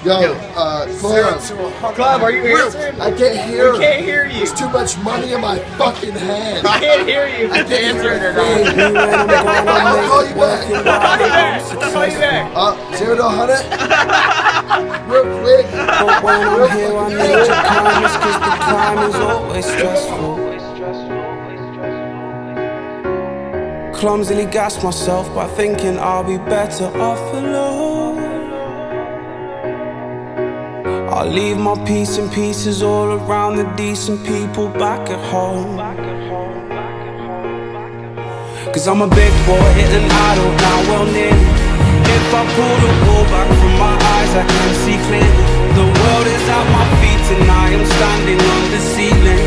Yo, Club, are you answering? I can't hear. We can't hear you. There's too much money in my fucking hand. I can't hear you. I can't answer hear it or not. I'll call you back. I'll call you back. I'll call you back. 0 to 100. Real quick. But when I'm here, I need your kindness, cause the climb is always stressful. Clumsily gas myself by thinking I'll be better off alone. I'll leave my piece in pieces all around the decent people back at home. Cause I'm a big boy hitting idle now, well nearly. If I pull the wool back from my eyes, I can see clearly. The world is at my feet and I am standing on the ceiling.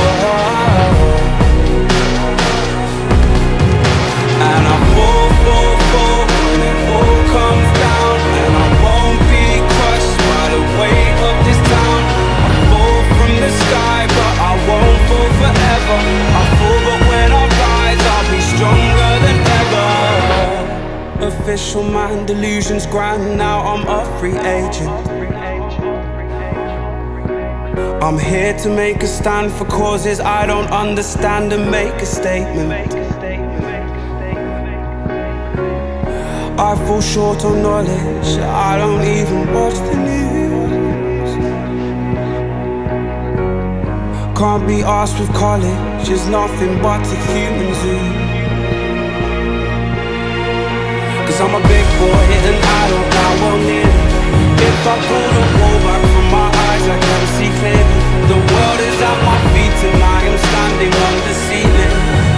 And I fall when it all comes down. And I won't be crushed by the weight of this town. I fall from the sky, but I won't fall forever. I fall, but when I rise, I'll be stronger than ever. Official man, delusions grand, now I'm a free agent. I'm here to make a stand for causes I don't understand and make a statement. I fall short on knowledge, I don't even watch the news. Can't be asked with college, it's nothing but a human zoo. Cause I'm a big boy hitting idle now, well nearly. If I pull the wool back from my eyes, I can see clearly. The world is at my feet and I am standing on the ceiling.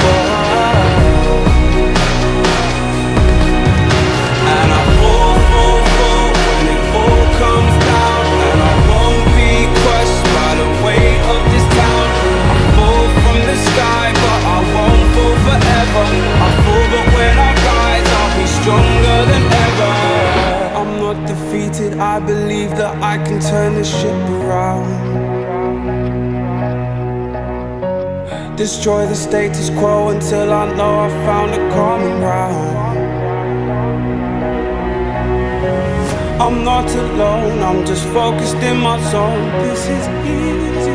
And I fall when it all comes down. And I won't be crushed by the weight of this town. I fall from the sky, but I won't fall forever. I fall, but when I rise, I'll be stronger than ever. I'm not defeated, I believe that I can turn this ship around. Destroy the status quo until I know I've found a common ground. I'm not alone, I'm just focused in my zone. This is easy.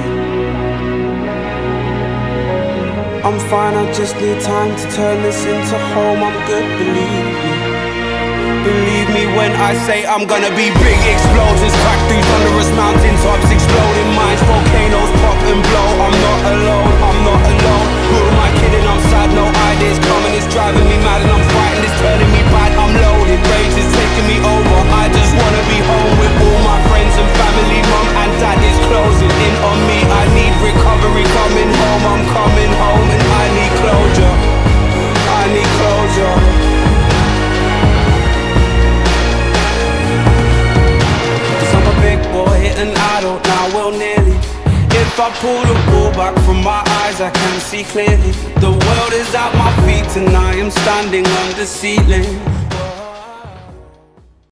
I'm fine, I just need time to turn this into home. I'm good, believe me. Believe me when I say I'm gonna be big explosions. Crack through thunderous mountain tops, exploding minds, volcanoes pop and blow. I'm not alone, I'm not alone. Who am I kidding? I'm sad, no ideas coming. It's driving me mad and I'm frightened, it's turning me bad. I'm loaded, rage is taking me over. I just wanna be home with all my friends and family. Mum and dad is closing in on me. I need recovery, coming home. I'm coming home and I need closure. I need closure. Big boy hitting idle now, well nearly. If I pull the wool back from my eyes, I can see clearly. The world is at my feet and I am standing on the ceiling.